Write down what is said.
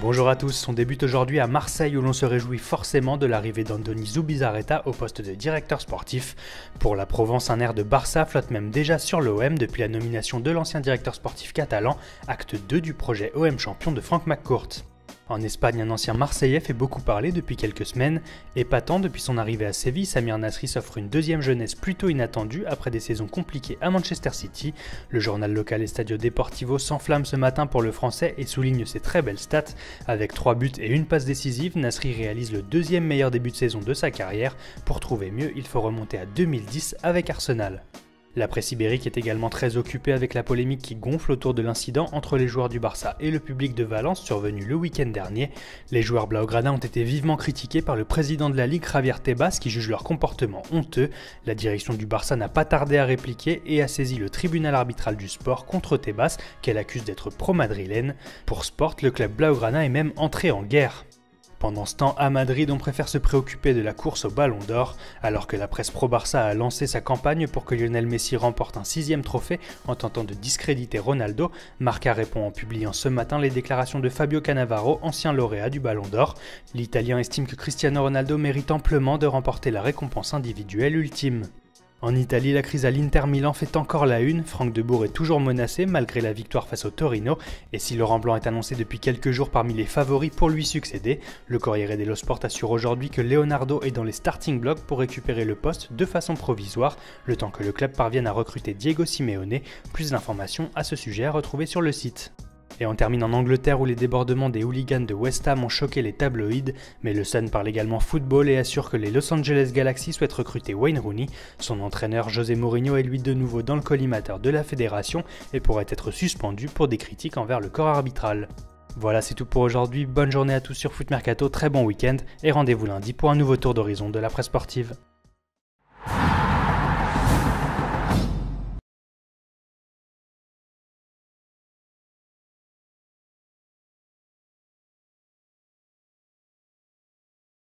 Bonjour à tous, on débute aujourd'hui à Marseille où l'on se réjouit forcément de l'arrivée d'Andoni Zubizarreta au poste de directeur sportif. Pour la Provence, un air de Barça flotte même déjà sur l'OM depuis la nomination de l'ancien directeur sportif catalan, acte 2 du projet OM champion de Franck McCourt. En Espagne, un ancien Marseillais fait beaucoup parler depuis quelques semaines. Épatant depuis son arrivée à Séville, Samir Nasri s'offre une deuxième jeunesse plutôt inattendue après des saisons compliquées à Manchester City. Le journal local Estadio Deportivo s'enflamme ce matin pour le français et souligne ses très belles stats. Avec 3 buts et une passe décisive, Nasri réalise le deuxième meilleur début de saison de sa carrière. Pour trouver mieux, il faut remonter à 2010 avec Arsenal. La presse ibérique est également très occupée avec la polémique qui gonfle autour de l'incident entre les joueurs du Barça et le public de Valence survenu le week-end dernier. Les joueurs blaugrana ont été vivement critiqués par le président de la Ligue, Javier Tebas, qui juge leur comportement honteux. La direction du Barça n'a pas tardé à répliquer et a saisi le tribunal arbitral du sport contre Tebas, qu'elle accuse d'être pro-madrilène. Pour Sport, le club blaugrana est même entré en guerre. Pendant ce temps, à Madrid, on préfère se préoccuper de la course au Ballon d'Or, alors que la presse pro-Barça a lancé sa campagne pour que Lionel Messi remporte un 6e trophée en tentant de discréditer Ronaldo. Marca répond en publiant ce matin les déclarations de Fabio Cannavaro, ancien lauréat du Ballon d'Or. L'Italien estime que Cristiano Ronaldo mérite amplement de remporter la récompense individuelle ultime. En Italie, la crise à l'Inter Milan fait encore la une. Franck de Boer est toujours menacé malgré la victoire face au Torino. Et si Laurent Blanc est annoncé depuis quelques jours parmi les favoris pour lui succéder, le Corriere dello Sport assure aujourd'hui que Leonardo est dans les starting blocks pour récupérer le poste de façon provisoire, le temps que le club parvienne à recruter Diego Simeone. Plus d'informations à ce sujet à retrouver sur le site. Et on termine en Angleterre où les débordements des hooligans de West Ham ont choqué les tabloïds, mais le Sun parle également football et assure que les Los Angeles Galaxy souhaitent recruter Wayne Rooney. Son entraîneur José Mourinho est lui de nouveau dans le collimateur de la fédération et pourrait être suspendu pour des critiques envers le corps arbitral. Voilà, c'est tout pour aujourd'hui, bonne journée à tous sur Foot Mercato, très bon week-end et rendez-vous lundi pour un nouveau tour d'horizon de la presse sportive.